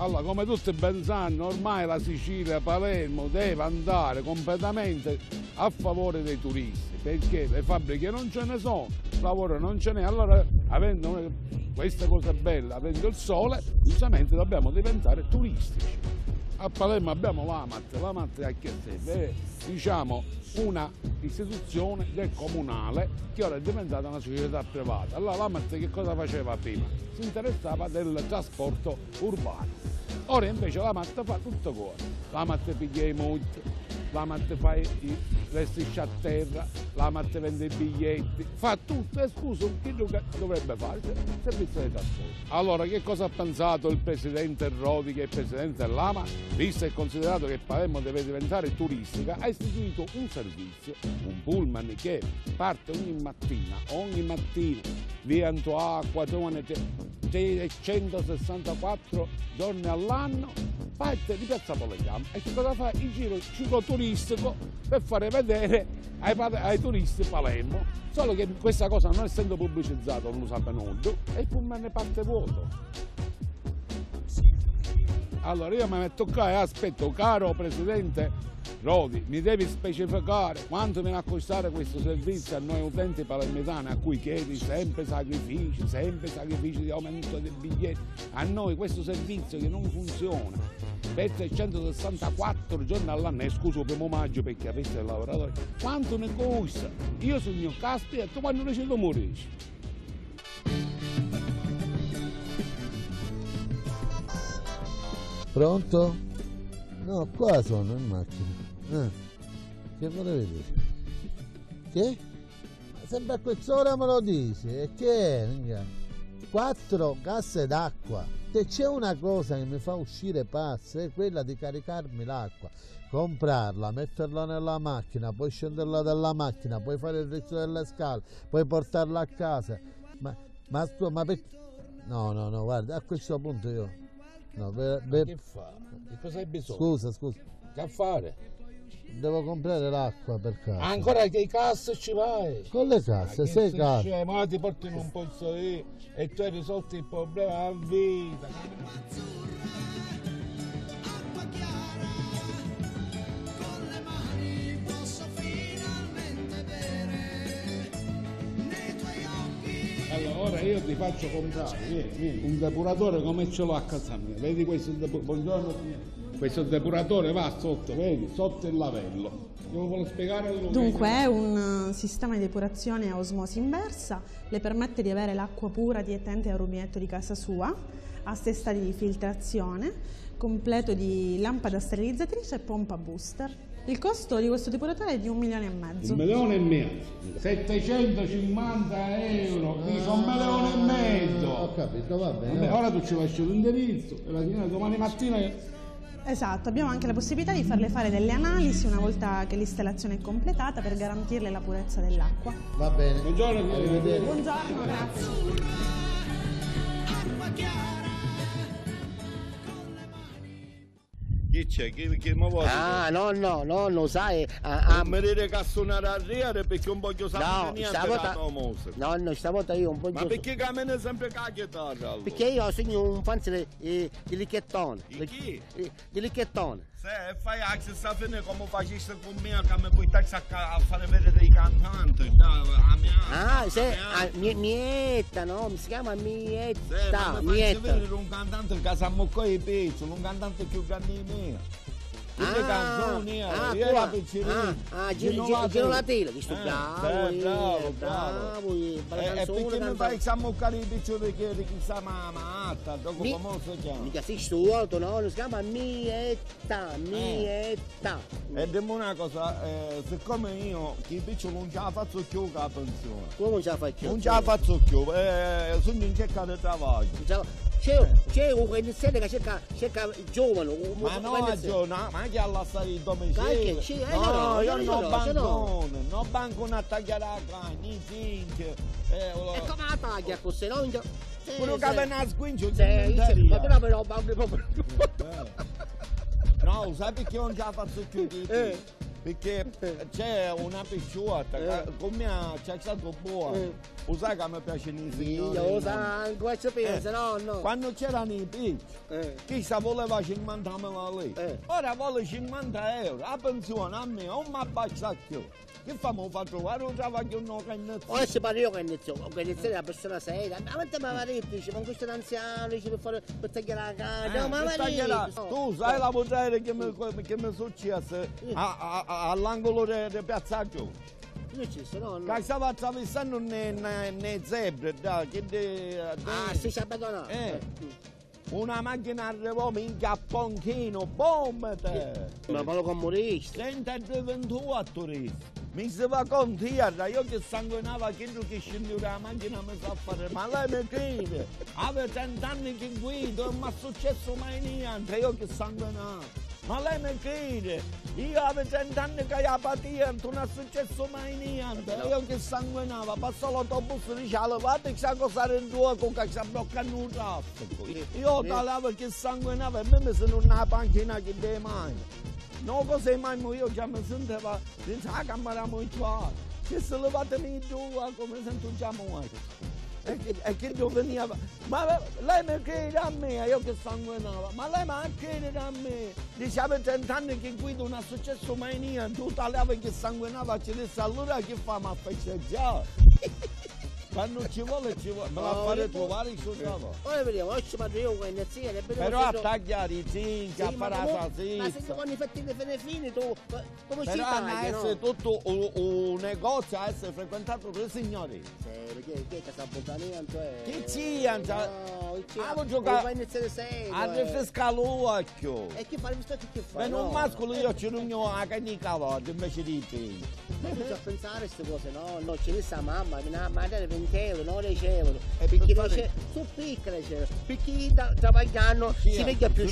Allora, come tutti ben sanno, ormai la Sicilia, Palermo deve andare completamente a favore dei turisti, perché le fabbriche non ce ne sono, lavoro non ce n'è, allora avendo queste cose belle, avendo il sole, giustamente dobbiamo diventare turistici. A Palermo abbiamo l'AMAT a che serve? È, diciamo, una istituzione del comunale che ora è diventata una società privata. Allora l'AMAT che cosa faceva prima? Si interessava del trasporto urbano. Ora invece l'AMAT fa tutto cosa. L'AMAT piglia i mutui, l'AMAT fa i strisce a terra, l'AMAT vende i biglietti, fa tutto, e scusa, chi dovrebbe fare? Il servizio di trasporto. Allora che cosa ha pensato il presidente Rodi, che è il presidente dell'AMAT? Visto e considerato che Palermo deve diventare turistica, ha istituito un servizio, un pullman che parte ogni mattina via Antoacqua, 364 giorni all'anno, parte di Piazza Polettiano e che cosa fa? Il giro cicloturistico per fare vedere ai turisti Palermo, solo che questa cosa non essendo pubblicizzato non lo sa nudo e il pullman parte vuoto. Allora io mi metto qua e aspetto, caro presidente Rodi, mi devi specificare quanto viene a costare questo servizio a noi utenti palermitani, a cui chiedi sempre sacrifici di aumento dei biglietti. A noi questo servizio che non funziona per 364 giorni all'anno, e scuso il 1° maggio perché avesse il lavoratore, quanto ne costa? Io sono caspita e tu quando riesci a morire? Pronto? No, qua sono in macchina. Che volevi dire? Che? Ma sempre a quest'ora me lo dici, e che è? 4 casse d'acqua. Se c'è una cosa che mi fa uscire pazzo è quella di caricarmi l'acqua, comprarla, metterla nella macchina, poi scenderla dalla macchina, poi fare il rischio delle scale, poi portarla a casa. Ma perché? No, guarda, a questo punto io... No, che fa? Che cosa hai bisogno? Scusa. Che a fare? Devo comprare l'acqua per casa. Ancora che casse ci vai? Con le casse, sei casse. Ma ti porti in un posto lì e tu hai risolto il problema a vita. Allora ora io ti faccio comprare un depuratore come ce l'ho a casa mia. Vedi questo buongiorno signore. Questo depuratore va sotto, vedi, sotto il lavello. Devo voler spiegare a lui. Dunque è un sistema di depurazione a osmosi inversa, le permette di avere l'acqua pura direttamente al rubinetto di casa sua, ha 6 stadi di filtrazione, completo di lampada sterilizzatrice e pompa booster. Il costo di questo depuratore è di 1,5 milioni. 1,5 milioni. 750 euro, dice 1,5 milioni. Ho capito, va bene. Vabbè, ora tu ci lasci l'indirizzo e la signora domani mattina... Esatto, abbiamo anche la possibilità di farle fare delle analisi una volta che l'installazione è completata per garantirle la purezza dell'acqua. Va bene. Buongiorno, arrivederci. Buongiorno, grazie. Chi c'è? Chi mi vuole? No, sai. Non mi dite che suonare a riere perché non voglio sapere niente della musica. No, stavolta io un po'. Ma perché cammini sempre con la chitarra? Allora? Perché io sono un fan di Licchettone. Di chi? Di Licchettone. Se fai la stessa fine come facessi con me, che mi puoi a fare vedere i cantanti. Mietta, no? Mi si chiama Mietta. Ma mi faccio vedere un cantante che sa mucco i pezzi, un cantante più grande di me. Le canzoni, Gino Latino, visto bravo. E perché mi fai sammuccare i piccioli che chissà matta, dopo come si chiama? Mica si stuoto, no? Si chiama Mietta. E dimmi una cosa, siccome io che i piccioli non ce la faccio più la pensione. Come non ce la fai più? Non ce la faccio più, sono in cerca di travaglio. C'è un iniziale che cerca giovane. Ma no, giovane, ma che alla stare il domicilio? No, io non bancone a tagliare la carne, i zinc. E come la taglia così, no? Quello che viene a squincio, ma però banco proprio. No, sai perché non ce la faccio più di te? Perché c'è una picciotta che con me c'è stato buono. Lo sai che mi piacciono i signori? Io lo sangue, questo pensa, no? Quando c'erano i picci, chi sa voleva 50.000 lì, ora vuole 50 euro, la pensione a me non mi abbassa più. Che famo? Fa trovare un travaglio no cannezzone? Ora si parla io cannezzone è una persona seria, ma quanto mi aveva detto, dice, con questo anziano, dice, per tagliare la casa, ma tu sai la potere che mi è successa all'angolo di Piazza Gio? No. Che stava attraversando nei zebre, Si è abbandonato. Una macchina arrivò, minchia a Ponchino, bombate! Ma parlo con Maurizio. Senta è diventato a turista. Mi si va con tierra, io che sanguinava che scendeva la macchina mi sa fare, ma lei mi crede? Aveva 30 anni che guido, non mi è successo mai niente, io che sanguinavo. Ma lei mi crede? Io avevo 30 anni che la patente, non è successo mai niente. Io che sanguinava, passò l'autobus e diceva, levate che sa cosa era in due con che si bloccano il traffico. Io tagliavo che sanguinava e mi sono una panchina che dei mani. No, cos'è mai io già mi sentivo dentro la camera molto che se levatemi in due come sento già muoio. E che io veniva, ma lei mi crede a me, io che sanguinava, ma lei mi crede a me, diceva 30 anni che guido non è successo mai niente, tu tagliavi che sanguinava, ci disse allora che fa, ma fece già. Quando ci vuole, me la fare trovare il suo lavoro. Ora vediamo, oggi parlo io con insieme. Però a tagliare i zinchi, a fare la salsiccia. Ma se quando i fettine fine tu, come ci però tagli, no? essere tutto un negozio, a essere frequentato dai signori. Che sta buttando? Chi ci entra? No, devo giocare. Vai iniziare serio. A rinfrescare l'occhio. E che fare? Che fai? Ma non mascolo io ci rugno a canica volta invece di te. Ma tu a pensare queste cose, no? No, ci disse a mamma, ma dare 20 euro, non 10 euro. Perché sono piccole, perché travagliando si vede più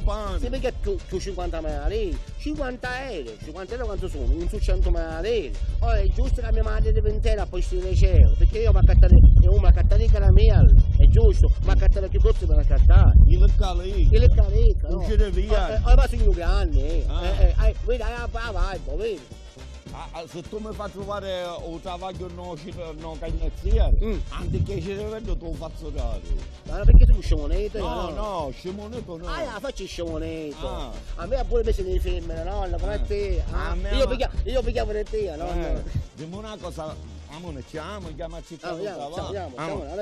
50.000 lire. 50 euro. 50 euro quanto sono? Non sono 100.000 lire. Ora è giusto che mia madre di 20 euro a posto di 10 euro. Perché io mi accattare i caramelli, è giusto, ma accattare più corsi per accattare. Il calica, no? Uscire via. Ora sono 2 anni, vedi, vai, vedi. Se tu mi fai trovare un travaglio no cagnezziere, anziché ci vedo tu faccio dare. Ma perché tu sciamoneto? No, sciamoneto no. Faccio il sciamoneto. A me pure invece devi femmine, no? Come te. Io pigliavo le te, no? Dimmi una cosa, amore, ci amo, chiamaci qua. Andiamo.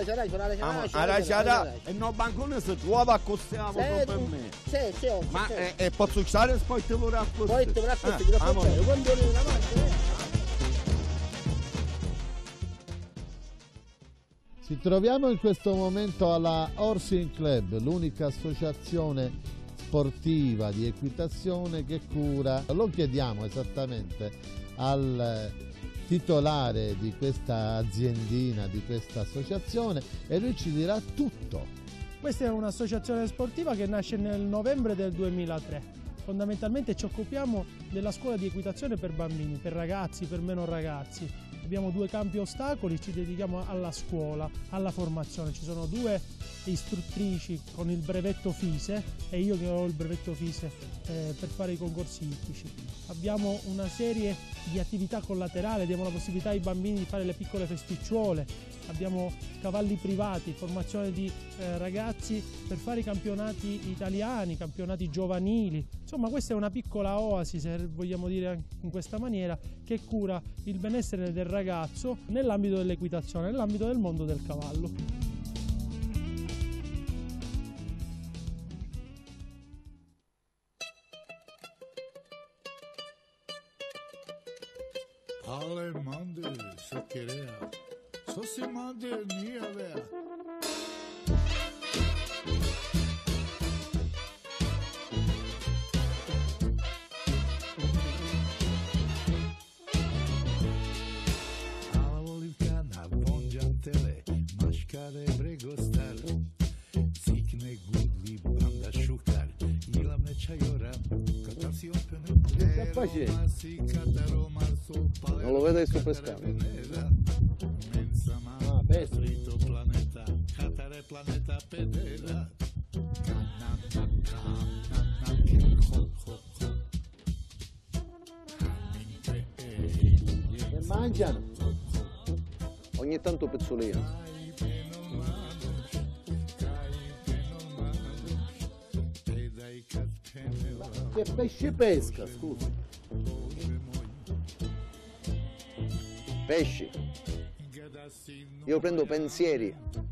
E no bancone si trova a costiamo per me. Sì. Ma posso usare poi te lo racconto. Poi te lo racconto, ti racconto. Quando ero una volta, Ci troviamo in questo momento alla Horsing Club, l'unica associazione sportiva di equitazione che cura. Lo chiediamo esattamente al titolare di questa aziendina, di questa associazione, e lui ci dirà tutto. Questa è un'associazione sportiva che nasce nel novembre del 2003. Fondamentalmente ci occupiamo della scuola di equitazione per bambini, per ragazzi, per meno ragazzi. Abbiamo 2 campi ostacoli, ci dedichiamo alla scuola, alla formazione. Ci sono 2 istruttrici con il brevetto FISE e io che ho il brevetto FISE per fare i concorsi ippici. Abbiamo una serie di attività collaterali, diamo la possibilità ai bambini di fare le piccole festicciuole, abbiamo cavalli privati, formazione di ragazzi per fare i campionati italiani, campionati giovanili. Insomma, questa è una piccola oasi, se vogliamo dire in questa maniera, che cura il benessere del ragazzo nell'ambito dell'equitazione, nell'ambito del mondo del cavallo. Ale mande se querea, so se mande ni avea. Ala volivkana, vonjantele, maškare bregostale, cikne gudli, banda šukar, ilamne čajora, katar si opene, non lo vede su pescare. E mangiano. Ogni ogni tanto pezzolino. Che pesce pesca, scusa? Pesci. Io prendo pensieri.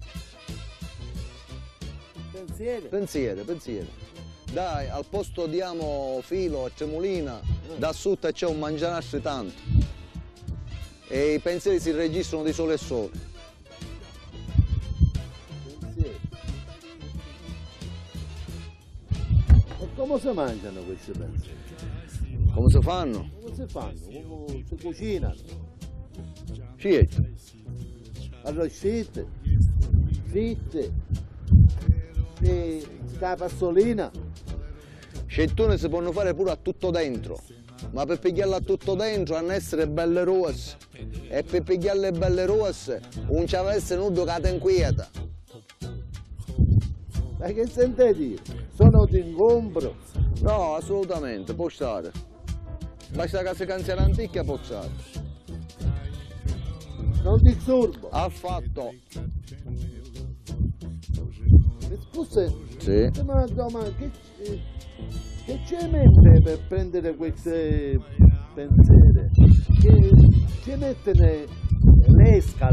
Pensieri? Pensieri. Dai, al posto diamo filo e tremolina, da sotto c'è un mangianastre tanto. E i pensieri si registrano di sole e sole. Pensieri. E come si mangiano questi pensieri? Come si fanno? Come si fanno? Come si cucinano? Sì, Arroscite, fritte, e la pastolina. scettone si possono fare pure a tutto dentro, ma per pigliarla a tutto dentro hanno essere belle rosse. E per pigliarle belle rosse non ci avesse nudo che ti inquieta. Ma che sente dire? Sono d'ingombro. No, assolutamente, può stare. Basta che si canzia l'antica può stare. Non disturbo. Affatto. Scusa, Sì. ma domanda, che c'è mente per prendere queste pensiere? Che ci mette l'esca.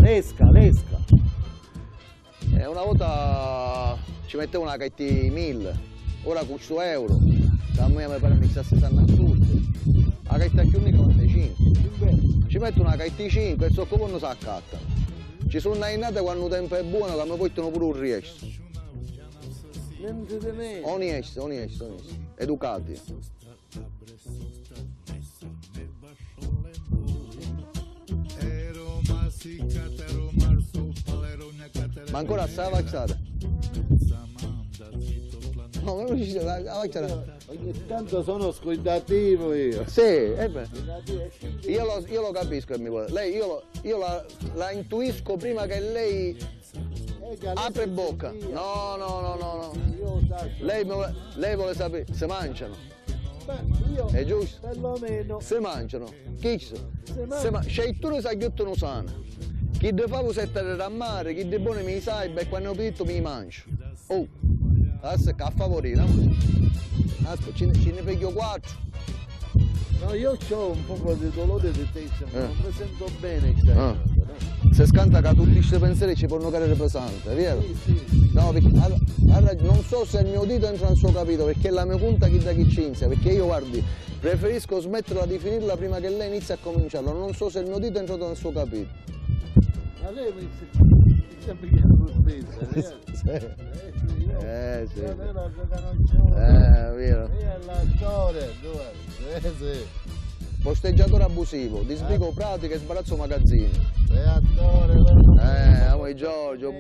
E una volta ci mettevo una KT 1000, ora con questo euro, a me mi pare mi sta 60 a tutti. La KT più unica 45. Ci metto una KT 5 e so come non si accatta. Ci sono nate quando il tempo è buono che mi portano pure un riesco. Niente di me. Onesti. Educati. Ma ancora sta vaccata? No, ma non ci sta la vaccata. Ogni tanto sono scuidativo io. Sì, io lo capisco che mi vuole. Lei, io la intuisco prima che lei apre bocca. No. Lei vuole sapere se mangiano. Io È giusto? perlomeno. Se mangiano. Chi c'è? Se Se tu sa che non sana. Chi deve fare settare a mare, chi di buono mi sa e quando ho detto mi mangio. Oh, adesso che a favorire, no? Aspetta, ce ne piglio 4. No, io ho un po' di dolore di testa, ma non mi sento bene. Se scanta che tutti questi pensieri ci possono cadere pesante, è vero? Sì. No, perché, non so se il mio dito entra nel suo capito, perché è la mia punta chi da chi cinzia, perché io guardi, preferisco smetterla di finirla prima che lei inizi a cominciarlo, non so se il mio dito è entrato nel suo capito. Ma lei mi sta pigliando spesso, è Sì. vero? Io la giocanocciola. È vero. Io è l'attore, sì. Posteggiatore abusivo, disbrigo pratiche e sbarazzo magazzini. Sei attore, amo Giorgio.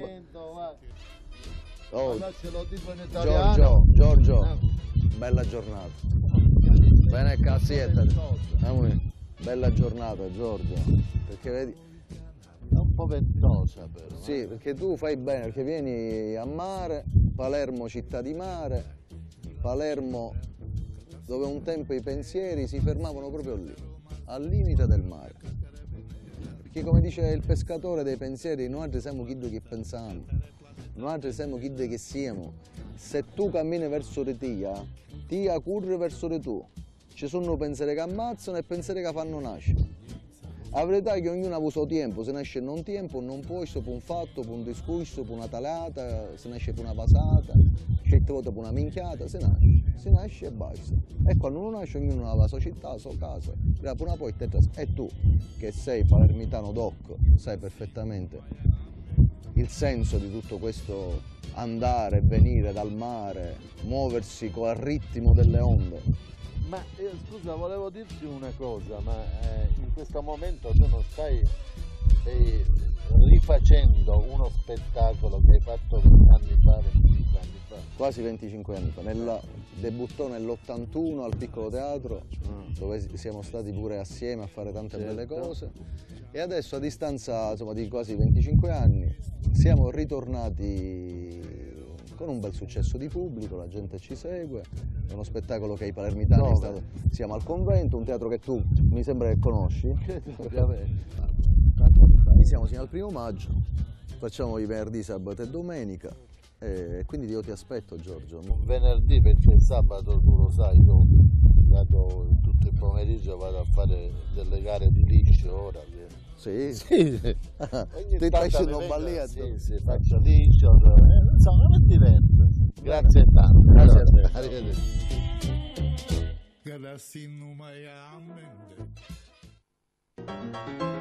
Oh, allora ce lo dico in italiano. Giorgio, bella giornata. Bene cazzietta. Bella giornata Giorgio. Perché vedi. È un po' ventosa però. Sì, perché tu fai bene, perché vieni a mare, Palermo città di mare, Palermo dove un tempo i pensieri si fermavano proprio lì, al limite del mare. Perché come dice il pescatore dei pensieri, noi siamo chi che pensiamo, noi siamo chi che siamo. Se tu cammini verso di tia corre verso di tu. Ci sono pensieri che ammazzano e pensieri che fanno nascere. La verità è che ognuno ha il suo tempo, se nasce in un tempo, in un posto, per un fatto, per un discorso, per una talata, se nasce per una passata, certe volte per una minchiata, si nasce e basta. E quando non nasce ognuno ha la sua città, la sua casa, per una porta e tu, che sei palermitano doc, sai perfettamente il senso di tutto questo andare e venire dal mare, muoversi col ritmo delle onde. Ma scusa, volevo dirti una cosa, ma in questo momento tu non stai rifacendo uno spettacolo che hai fatto 20 anni fa, 25 anni fa? Quasi 25 anni fa, debuttò nell'81 al Piccolo Teatro, dove siamo stati pure assieme a fare tante belle cose, e adesso a distanza insomma, di quasi 25 anni siamo ritornati con un bel successo di pubblico, la gente ci segue, è uno spettacolo che ai palermitani siamo al Convento, un teatro che tu mi sembra che conosci. Qui siamo fino al 1° maggio, facciamo i venerdì, sabato e domenica, e quindi io ti aspetto, Giorgio. Venerdì, perché il sabato tu lo sai, io vado tutto il pomeriggio, vado a fare delle gare di liscio ora. Sì? Sì. Ti faccio un balletto? Sì, faccio liscio, insomma, mi diverto. Grazie tanto. Grazie a te. Arrivederci. Gadassin numaya amende.